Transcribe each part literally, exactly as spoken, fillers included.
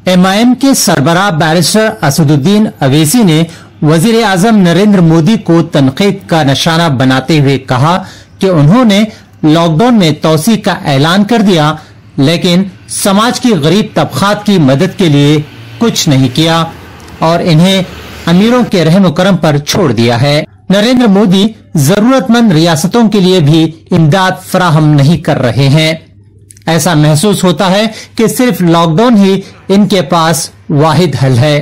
M I am के सरबराह barrister Asaduddin Owaisi ने वजीर आजम नरेंद्र मोदी को तनकीद का निशाना बनाते हुए कहा कि उन्होंने लॉकडाउन में तोसी का ऐलान कर दिया, लेकिन समाज की गरीब तबकात की मदद के लिए कुछ नहीं किया और इन्हें अमीरों के रहम करम पर छोड़ दिया है। नरेंद्र मोदी जरूरतमंद रियासतों के लिए भी इमदाद फराहम नहीं कर रहे हैं। ऐसा महसूस होता है कि सिर्फ लॉकडाउन ही इनके पास वाहिद हल है।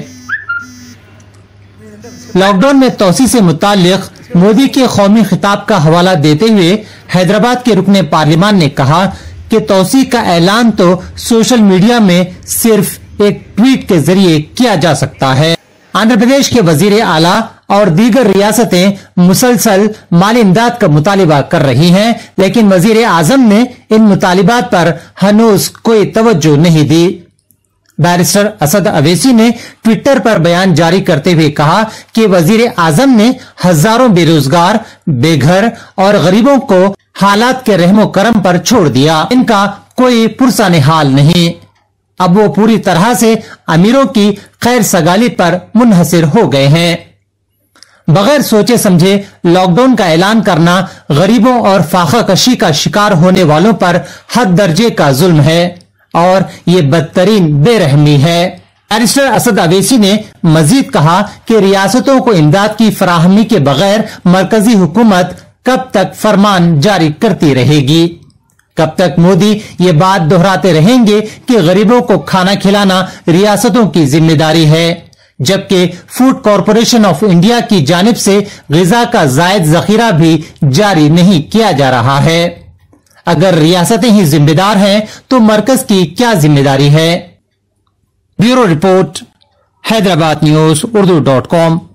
लॉकडाउन में तोसी से मुताल्लिक मोदी के कौमी खिताब का हवाला देते हुए हैदराबाद के रुकने पार्लियामान ने कहा कि तोसी का ऐलान तो सोशल मीडिया में सिर्फ एक ट्वीट के जरिए किया जा सकता है। आंध्र प्रदेश के वजीर आला और दीगर रियासतें मुसलसल माली इमदाद का मुतालिबा कर रही हैं, लेकिन वजीर आजम ने इन मुतालिबात पर हनूज कोई तवज्जो नहीं दी। बैरिस्टर असद ओवैसी ने ट्विटर पर बयान जारी करते हुए कहा कि वजीर आजम ने हजारों बेरोजगार, बेघर और गरीबों को हालात के रहमो करम पर छोड़ दिया। इनका कोई पुरसाने हाल नहीं। अब वो पूरी तरह से अमीरों की खैर सगाली पर मुनहसिर हो गए हैं। बगैर सोचे समझे लॉकडाउन का ऐलान करना गरीबों और फाका कशी का शिकार होने वालों पर हद दर्जे का जुल्म है और ये बदतरीन बेरहमी है। बैरिस्टर असद ओवैसी ने मजीद कहा कि रियासतों को इमदाद की फराहमी के बगैर मरकजी हुकूमत कब तक फरमान जारी करती रहेगी? कब तक मोदी ये बात दोहराते रहेंगे कि गरीबों को खाना खिलाना रियासतों की जिम्मेदारी है, जबकि फूड कॉरपोरेशन ऑफ इंडिया की जानिब से ग़िज़ा का जायद जखीरा भी जारी नहीं किया जा रहा है। अगर रियासतें ही जिम्मेदार हैं तो मरकज की क्या जिम्मेदारी है? Bureau report, Hyderabad news Urdu dot com.